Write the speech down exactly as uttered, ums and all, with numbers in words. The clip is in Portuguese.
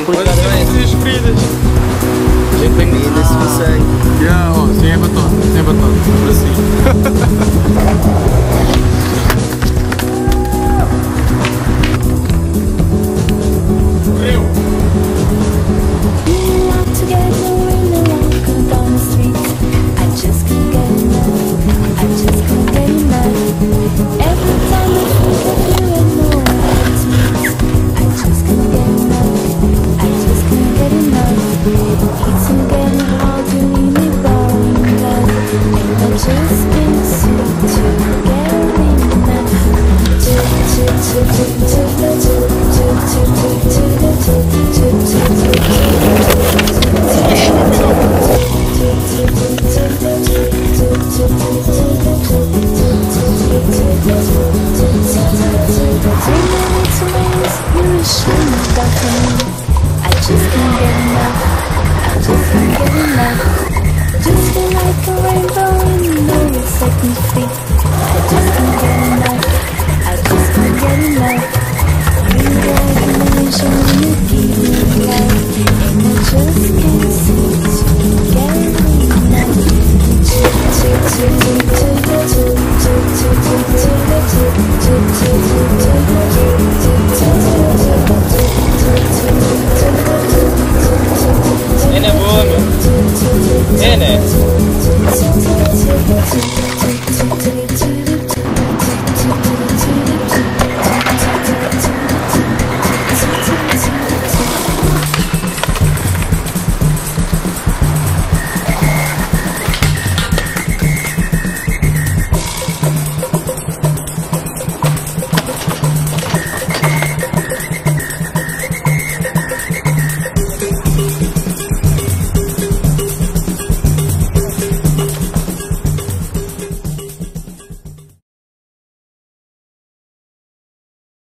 explicar bem. As feridas. A gente tem que ir nesse passeio. Já, ó, sem a batota, sem a batota, por assim. I just can't get enough. I just can't get enough. Just feel like a rainbow and you know it set me free.